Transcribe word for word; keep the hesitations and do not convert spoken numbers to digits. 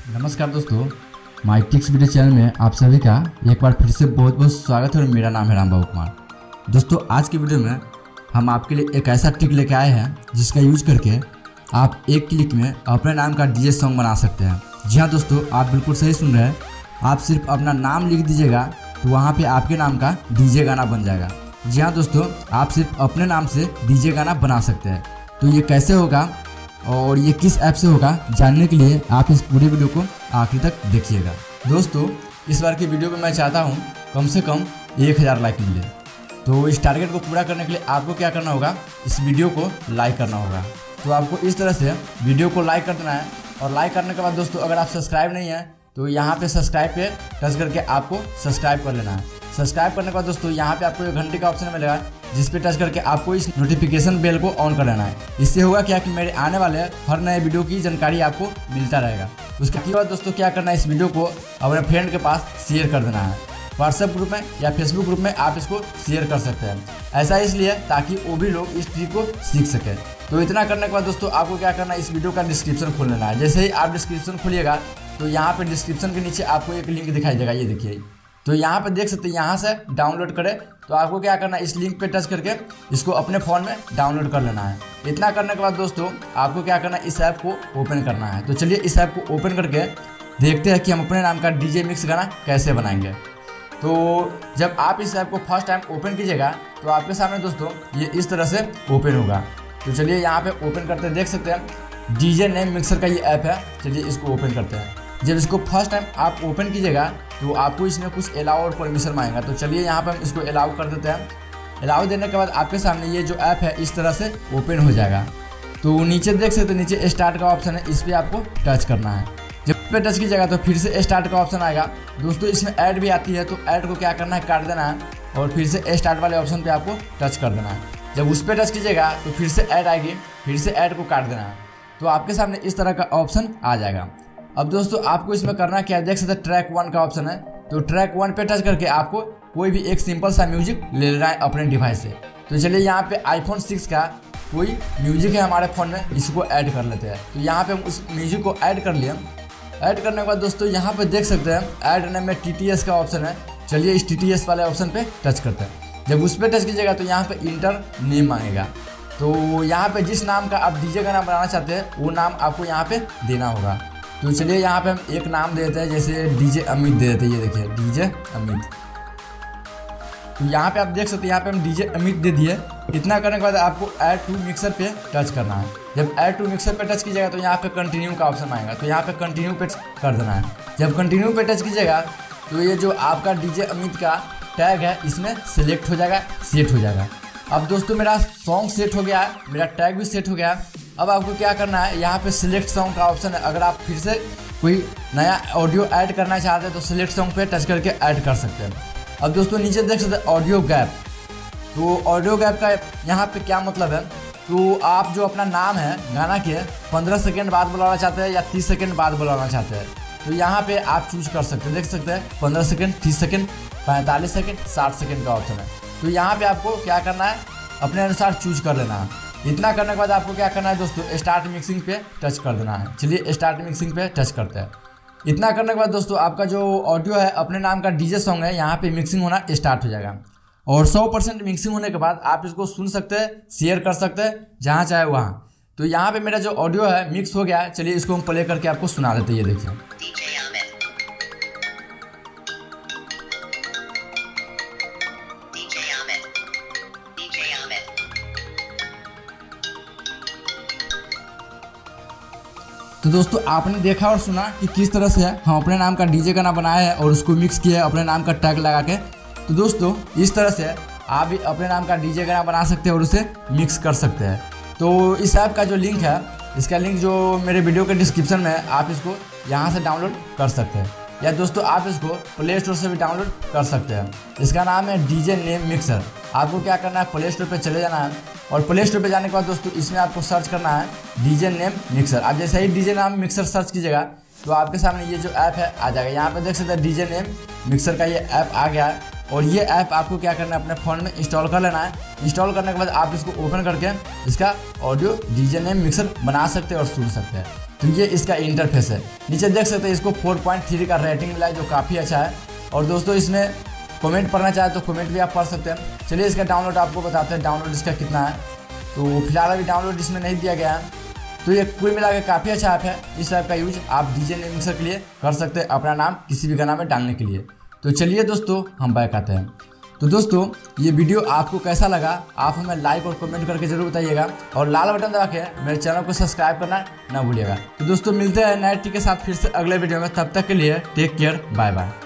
नमस्कार दोस्तों, माई ticks video channel में आप सभी का एक बार फिर से बहुत बहुत स्वागत है और मेरा नाम है रामबाबू कुमार। दोस्तों, आज की वीडियो में हम आपके लिए एक ऐसा ट्रिक लेके आए हैं जिसका यूज करके आप एक क्लिक में अपने नाम का डीजे सॉन्ग बना सकते हैं। जी हाँ दोस्तों, आप बिल्कुल सही सुन रहे हैं। आप सिर्फ अपना नाम लिख दीजिएगा तो वहाँ पर आपके नाम का डीजे गाना बन जाएगा। जी हाँ दोस्तों, आप सिर्फ अपने नाम से डीजे गाना बना सकते हैं। तो ये कैसे होगा और ये किस ऐप से होगा, जानने के लिए आप इस पूरी वीडियो को आखिर तक देखिएगा। दोस्तों, इस बार की वीडियो में मैं चाहता हूँ कम से कम एक हज़ार लाइक मिले। तो इस टारगेट को पूरा करने के लिए आपको क्या करना होगा, इस वीडियो को लाइक करना होगा। तो आपको इस तरह से वीडियो को लाइक कर देना है और लाइक करने के बाद दोस्तों, अगर आप सब्सक्राइब नहीं है तो यहाँ पे सब्सक्राइब पे टच करके आपको सब्सक्राइब कर लेना है। सब्सक्राइब करने के बाद दोस्तों, यहाँ पे आपको एक घंटे का ऑप्शन मिलेगा जिस पे टच करके आपको इस नोटिफिकेशन बेल को ऑन कर लेना है। इससे होगा क्या कि मेरे आने वाले हर नए वीडियो की जानकारी आपको मिलता रहेगा। उसके बाद दोस्तों क्या करना है, इस वीडियो को अपने फ्रेंड के पास शेयर कर देना है। व्हाट्सएप ग्रुप में या फेसबुक ग्रुप में आप इसको शेयर कर सकते हैं। ऐसा इसलिए ताकि वो भी लोग इस ट्रिक को सीख सकें। तो इतना करने के बाद दोस्तों, आपको क्या करना है, इस वीडियो का डिस्क्रिप्शन खोल लेना है। जैसे ही आप डिस्क्रिप्शन खोलिएगा तो यहाँ पे डिस्क्रिप्शन के नीचे आपको एक लिंक दिखाई देगा, ये देखिए। तो यहाँ पे देख सकते हैं, यहाँ से डाउनलोड करें। तो आपको क्या करना है, इस लिंक पे टच करके इसको अपने फ़ोन में डाउनलोड कर लेना है। इतना करने के बाद दोस्तों, आपको क्या करना है, इस ऐप को ओपन करना है। तो चलिए इस ऐप को ओपन करके देखते हैं कि हम अपने नाम का डीजे मिक्स गाना कैसे बनाएंगे। तो जब आप इस ऐप को फर्स्ट टाइम ओपन कीजिएगा तो आपके सामने दोस्तों ये इस तरह से ओपन होगा। तो चलिए यहाँ पे ओपन करते देख सकते हैं, डीजे नेम मिक्सर का ये ऐप है। चलिए इसको ओपन करते हैं। जब इसको फर्स्ट टाइम आप ओपन कीजिएगा तो आपको इसमें कुछ अलाउ और परमिशन मांगेगा। तो चलिए यहाँ पे हम इसको अलाउ कर देते हैं। अलाउ देने के बाद आपके सामने ये जो ऐप है इस तरह से ओपन हो जाएगा। तो नीचे देख सकते हैं, नीचे स्टार्ट का ऑप्शन है, इस पर आपको टच करना है। जब पे टच कीजिएगा तो फिर से स्टार्ट का ऑप्शन आएगा। दोस्तों, इसमें ऐड भी आती है, तो ऐड को क्या करना है, काट देना है और फिर से स्टार्ट वाले ऑप्शन पर आपको टच कर देना है। जब उस पर टच कीजिएगा तो फिर से ऐड आएगी, फिर से ऐड को काट देना है। तो आपके सामने इस तरह का ऑप्शन आ जाएगा। अब दोस्तों, आपको इसमें करना क्या है, देख सकते हैं ट्रैक वन का ऑप्शन है। तो ट्रैक वन पे टच करके आपको कोई भी एक सिंपल सा म्यूजिक ले लेना है अपने डिवाइस से। तो चलिए यहाँ पे आईफोन सिक्स का कोई म्यूजिक है हमारे फ़ोन में, इसको ऐड कर लेते हैं। तो यहाँ पे हम उस म्यूजिक को ऐड कर लिए। ऐड करने के बाद दोस्तों, यहाँ पे देख सकते हैं ऐड नेम में टी टी एस का ऑप्शन है। चलिए इस टी टी एस वाले ऑप्शन पे टच करते हैं। जब उस पर टच कीजिएगा तो यहाँ पे इंटर नेम मांगेगा। तो यहाँ पे जिस नाम का आप डीजे गाना बनाना चाहते हैं वो नाम आपको यहाँ पे देना होगा। तो चलिए यहाँ पे हम एक नाम देते हैं, जैसे डीजे अमित दे देते हैं। ये देखिए डीजे अमित। तो यहाँ पे आप देख सकते हैं, यहाँ पे हम डीजे अमित दे दिए। इतना करने के बाद आपको ऐड टू मिक्सर पे टच करना है। जब ऐड टू मिक्सर पे टच कीजिएगा तो यहाँ पे कंटिन्यू का ऑप्शन आएगा। तो यहाँ पे कंटिन्यू पे कर देना है। जब कंटिन्यू पे टच कीजिएगा तो ये जो आपका डीजे अमित का टैग है इसमें सेलेक्ट हो जाएगा, सेट हो जाएगा। अब दोस्तों, मेरा सॉन्ग सेट हो गया है, मेरा टैग भी सेट हो गया है। अब आपको क्या करना है, यहाँ पे सिलेक्ट सॉन्ग का ऑप्शन है। अगर आप फिर से कोई नया ऑडियो ऐड करना चाहते हैं तो सिलेक्ट सॉन्ग पे टच करके ऐड कर सकते हैं। अब दोस्तों, नीचे देख सकते हैं ऑडियो गैप। तो ऑडियो गैप का यहाँ पे क्या मतलब है, तो आप जो अपना नाम है गाना के पंद्रह सेकेंड बाद बुलाना चाहते हैं या तीस सेकेंड बाद बुलाना चाहते हैं, तो यहाँ पे आप चूज कर सकते हैं। देख सकते हैं पंद्रह सेकेंड, तीस सेकेंड, पैंतालीस सेकेंड, साठ सेकेंड का ऑप्शन है। तो यहाँ पे आपको क्या करना है, अपने अनुसार चूज कर लेना है। इतना करने के बाद आपको क्या करना है दोस्तों, स्टार्ट मिक्सिंग पे टच कर देना है। चलिए स्टार्ट मिक्सिंग पे टच करते हैं। इतना करने के बाद दोस्तों, आपका जो ऑडियो है अपने नाम का डीजे सॉन्ग है, यहाँ पे मिक्सिंग होना स्टार्ट हो जाएगा। और सौ परसेंट मिक्सिंग होने के बाद आप इसको सुन सकते हैं, शेयर कर सकते हैं जहाँ चाहे वहाँ। तो यहाँ पे मेरा जो ऑडियो है मिक्स हो गया है। चलिए इसको हम प्ले करके आपको सुना देते हैं। ये देखिए, तो दोस्तों आपने देखा और सुना कि किस तरह से हम अपने नाम का डीजे गाना बनाया है और उसको मिक्स किया है अपने नाम का टैग लगा के। तो दोस्तों, इस तरह से आप भी अपने नाम का डीजे गाना बना सकते हैं और उसे मिक्स कर सकते हैं। तो इस ऐप का जो लिंक है, इसका लिंक जो मेरे वीडियो के डिस्क्रिप्शन में है, आप इसको यहाँ से डाउनलोड कर सकते हैं, या दोस्तों आप इसको प्ले स्टोर से भी डाउनलोड कर सकते हैं। इसका नाम है डीजे नेम मिक्सर। आपको क्या करना है, प्ले स्टोर पर चले जाना है और प्ले स्टोर पे जाने के बाद दोस्तों इसमें आपको सर्च करना है डीजे नेम मिक्सर। आप जैसे ही डीजे नाम मिक्सर सर्च कीजिएगा तो आपके सामने ये जो ऐप है आ जाएगा। यहाँ पे देख सकते हैं डीजे नेम मिक्सर का ये ऐप आ गया है। और ये ऐप आपको क्या करना है, अपने फ़ोन में इंस्टॉल कर लेना है। इंस्टॉल करने के बाद आप इसको ओपन करके इसका ऑडियो डीजे नेम मिक्सर बना सकते हैं और सुन सकते हैं। तो ये इसका इंटरफेस है। नीचे देख सकते हैं इसको फोर पॉइंट थ्री का रेटिंग मिला है जो काफ़ी अच्छा है। और दोस्तों इसमें कमेंट पढ़ना चाहे तो कमेंट भी आप पढ़ सकते हैं। चलिए इसका डाउनलोड आपको बताते हैं, डाउनलोड इसका कितना है। तो फिलहाल अभी डाउनलोड इसमें नहीं दिया गया है। तो ये कुल मिला के काफ़ी अच्छा ऐप है। इस ऐप का यूज आप डीजे मिक्सर के लिए कर सकते हैं, अपना नाम किसी भी गाना में डालने के लिए। तो चलिए दोस्तों हम बैक आते हैं। तो दोस्तों ये वीडियो आपको कैसा लगा आप हमें लाइक और कमेंट करके जरूर बताइएगा, और लाल बटन दबा के मेरे चैनल को सब्सक्राइब करना ना भूलिएगा। तो दोस्तों मिलते हैं नए ट्रिक के साथ फिर से अगले वीडियो में, तब तक के लिए टेक केयर, बाय बाय।